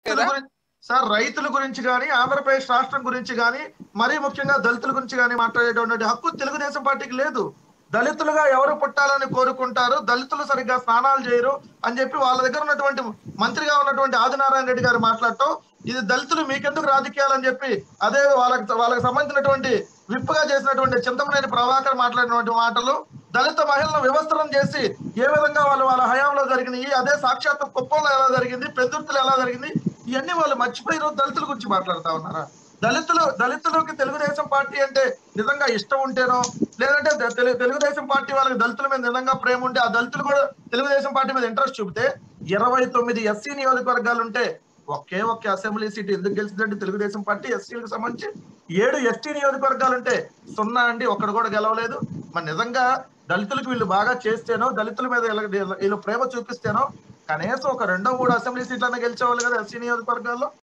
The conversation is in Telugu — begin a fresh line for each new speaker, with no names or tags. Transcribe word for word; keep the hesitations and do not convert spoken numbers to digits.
రైతుల గురించి సార్ రైతుల గురించి కానీ ఆంధ్రప్రదేశ్ రాష్ట్రం గురించి కానీ మరీ ముఖ్యంగా దళితుల గురించి కానీ మాట్లాడేటువంటి హక్కు తెలుగుదేశం పార్టీకి లేదు. దళితులుగా ఎవరు పుట్టాలని కోరుకుంటారు, దళితులు సరిగ్గా స్నానాలు చేయరు అని చెప్పి వాళ్ళ దగ్గర ఉన్నటువంటి మంత్రిగా ఉన్నటువంటి ఆదినారాయణ రెడ్డి గారు మాట్లాడటం, ఇది దళితులు మీకెందుకు రాజకీయాలని చెప్పి అదే వాళ్ళకి వాళ్ళకి సంబంధించినటువంటి విప్పుగా చేసినటువంటి చింతమనేని ప్రభాకర్ మాట్లాడినటువంటి మాటలు, దళిత మహిళలను వివస్త్రం చేసి ఏ విధంగా వాళ్ళు వాళ్ళ హయాంలో జరిగినాయి, అదే సాక్షాత్ కుప్పంలో ఎలా జరిగింది, పెద్దుర్తిలో ఎలా జరిగింది, ఇవన్నీ వాళ్ళు మర్చిపోయి ఈరోజు దళితుల గురించి మాట్లాడుతా ఉన్నారా? దళితులు దళితులకి తెలుగుదేశం పార్టీ అంటే నిజంగా ఇష్టం ఉంటేనో, లేదంటే తెలు- తెలుగుదేశం పార్టీ వాళ్ళకి దళితుల మీద నిజంగా ప్రేమ ఉంటే ఆ దళితులు కూడా తెలుగుదేశం పార్టీ మీద ఇంట్రెస్ట్ చూపితే ఇరవై తొమ్మిది ఎస్సీ నియోజకవర్గాలు ఉంటే ఒకే ఒక్క అసెంబ్లీ సీట్ ఎందుకు గెలిచిందంటే తెలుగుదేశం పార్టీ ఎస్సీలకు సంబంధించి ఏడు ఎస్టీ నియోజకవర్గాలు ఉంటే సున్నా అండి, ఒక్కడు కూడా గెలవలేదు. మరి నిజంగా దళితులకు వీళ్ళు బాగా చేస్తేనో, దళితుల మీద వీళ్ళ- వీళ్ళు ప్రేమ చూపిస్తేనో కనీసం ఒక రెండో మూడు అసెంబ్లీ సీట్లన్నా గెలిచేవాళ్ళు కదా ఎస్సీ నియోజకవర్గాల్లో.